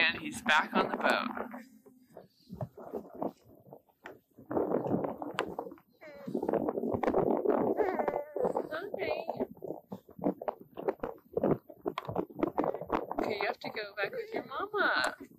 And he's back on the boat. Hi. Okay, you have to go back with your mama.